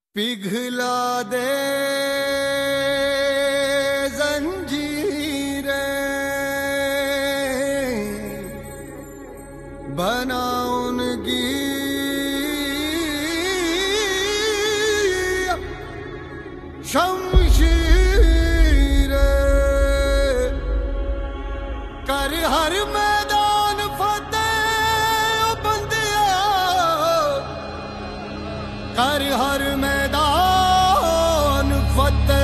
पिघला दे जंजीरें, बना उनकी शमशीरें, कर हर मैदान फतेह ओ बंदिया, कर हर मैदान फतेह।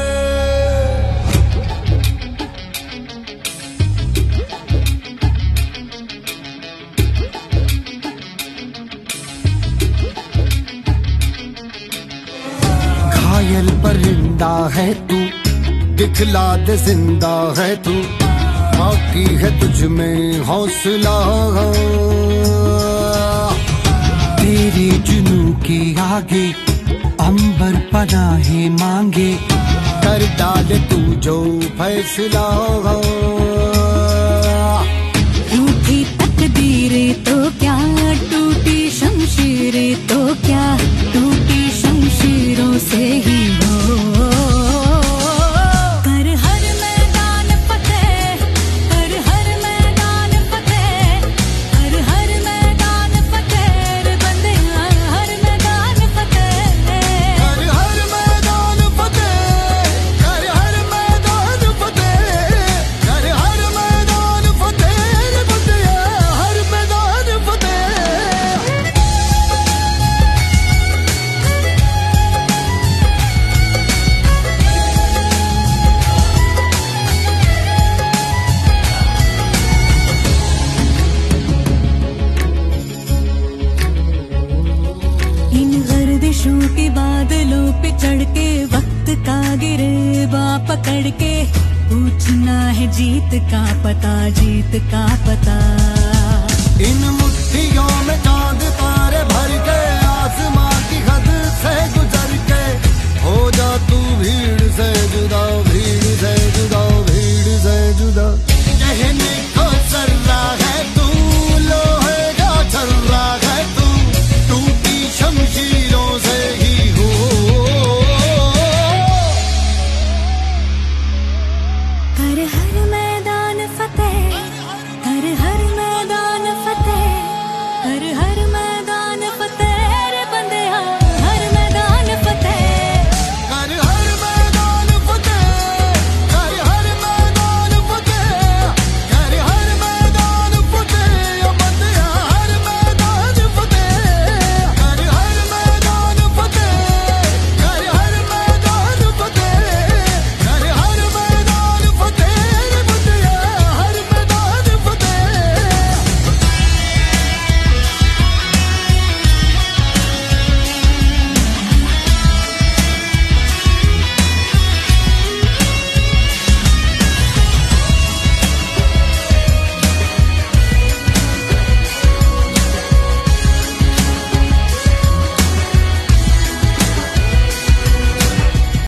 घायल परिंदा है तू, दिखला दे जिंदा है तू, बाकी है तुझ में हौसला। तेरे जुनू के आगे अंबर पनाहे मांगे, कर डाले तू जो फैसला। रूठी तकदीरें तो क्या, टूटी शमशीरें तो क्या, टूटी शमशीरों से ही हो। कर हर मैदान फतेह, कर हर मैदान फतेह, कर हर मैदान फतेह रे बंदिया, हर मैदान फतेह। कर हर मैदान फतेह, कर हर मैदान फतेह, कर हर मैदान फतेह रे बंदिया, हर मैदान फतेह। इन गर्दिशों के बादलों पे चढ़ के, वक्त का गिरेबा पकड़ के, पूछना है जीत का पता, जीत का पता। इन मुट्ठियों में चांद तारे भर के